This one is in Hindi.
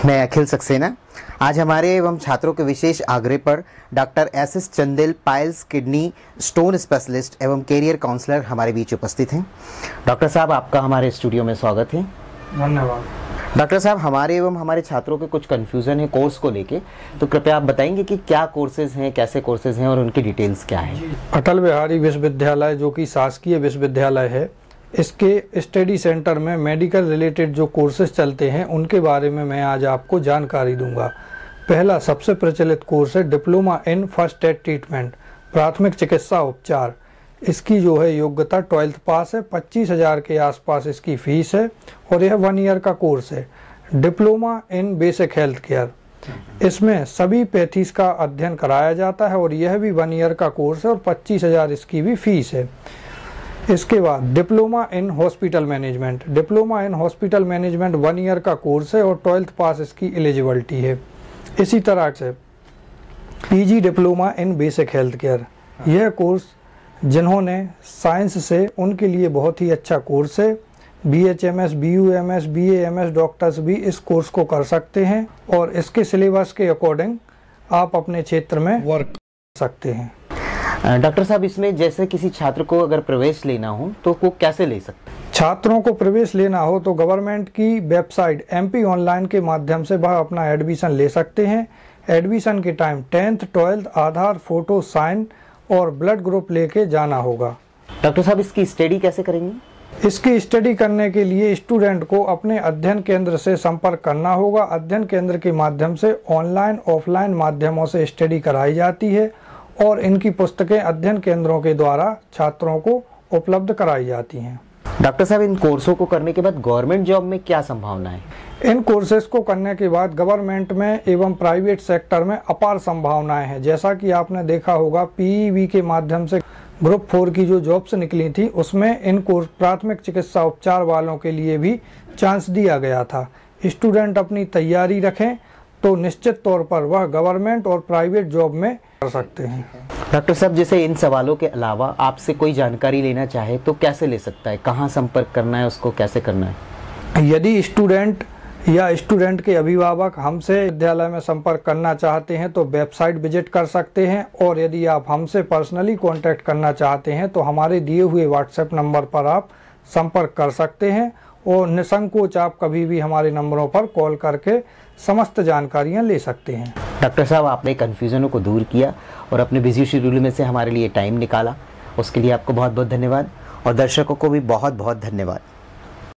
मैं अखिल सक्सेना। आज हमारे एवं छात्रों के विशेष आग्रह पर doctor S Chandel piles kidney stone specialist एवं कैरियर काउंसलर हमारे बीच उपस्थित हैं। डॉक्टर साहब, आपका हमारे स्टूडियो में स्वागत है। धन्यवाद। डॉक्टर साहब, हमारे एवं हमारे छात्रों के कुछ कन्फ्यूज़न है कोर्स को लेके, तो कृपया आप बताएंगे कि क्या कोर्सेज हैं, कैसे कोर्सेज हैं और उनकी डिटेल्स क्या है। अटल बिहारी विश्वविद्यालय जो कि शासकीय विश्वविद्यालय है, इसके स्टडी सेंटर में मेडिकल रिलेटेड जो कोर्सेज चलते हैं उनके बारे में मैं आज आपको जानकारी दूंगा। पहला सबसे प्रचलित कोर्स है diploma in first aid treatment, प्राथमिक चिकित्सा उपचार। इसकी जो है योग्यता 12th पास है, 25,000 के आसपास इसकी फीस है और यह 1 ईयर का कोर्स है। Diploma in basic health care, इसमें सभी पैथीज का अध्ययन कराया जाता है और यह भी 1 ईयर का कोर्स है और 25,000 इसकी भी फीस है। इसके बाद diploma in hospital management, diploma in hospital management 1 year का कोर्स है और 12th पास इसकी एलिजिबिलिटी है। इसी तरह से PG diploma in basic health care, यह कोर्स जिन्होंने साइंस से उनके लिए बहुत ही अच्छा कोर्स है। BHMS, BUMS, BAMS डॉक्टर्स भी इस कोर्स को कर सकते हैं और इसके सिलेबस के अकॉर्डिंग आप अपने क्षेत्र में वर्क कर सकते हैं। डॉक्टर साहब, इसमें जैसे किसी छात्र को अगर प्रवेश लेना हो तो वो कैसे ले सकते हैं? छात्रों को प्रवेश लेना हो तो गवर्नमेंट की वेबसाइट MP ऑनलाइन के माध्यम से वह अपना एडमिशन ले सकते हैं। एडमिशन के time 10th 12th Aadhaar, photo, sign और ब्लड ग्रुप लेके जाना होगा। डॉक्टर साहब, इसकी स्टडी कैसे करेंगे? इसकी स्टडी करने के लिए स्टूडेंट को अपने अध्ययन केंद्र से संपर्क करना होगा। अध्ययन केंद्र के माध्यम से ऑनलाइन ऑफलाइन माध्यमों से स्टडी कराई जाती है और इनकी पुस्तकें अध्ययन केंद्रों के द्वारा छात्रों को उपलब्ध कराई जाती हैं। डॉक्टर साहब, इन कोर्सों को करने के बाद गवर्नमेंट जॉब में क्या संभावना है? इन कोर्सेज को करने के बाद गवर्नमेंट में एवं प्राइवेट सेक्टर में अपार संभावनाएं हैं। जैसा कि आपने देखा होगा, PEV के माध्यम से ग्रुप 4 की जो जॉब्स निकली थी उसमें इन कोर्स प्राथमिक चिकित्सा उपचार वालों के लिए भी चांस दिया गया था। स्टूडेंट अपनी तैयारी रखें तो निश्चित तौर पर वह गवर्नमेंट और प्राइवेट जॉब में कर सकते हैं। डॉक्टर साहब, जैसे इन सवालों के अलावा आपसे कोई जानकारी लेना चाहे तो कैसे ले सकता है? कहाँ संपर्क करना है, उसको कैसे करना है? यदि स्टूडेंट या स्टूडेंट के अभिभावक हमसे विद्यालय में संपर्क करना चाहते हैं तो वेबसाइट विजिट कर सकते हैं और यदि आप हमसे पर्सनली कांटेक्ट करना चाहते हैं तो हमारे दिए हुए WhatsApp नंबर पर आप संपर्क कर सकते हैं और निसंकोच आप कभी भी हमारे नंबरों पर कॉल करके समस्त जानकारियां ले सकते हैं। डॉक्टर साहब, आपने कन्फ्यूजनों को दूर किया और अपने बिजी शेड्यूल में से हमारे लिए टाइम निकाला, उसके लिए आपको बहुत बहुत धन्यवाद और दर्शकों को भी बहुत बहुत धन्यवाद।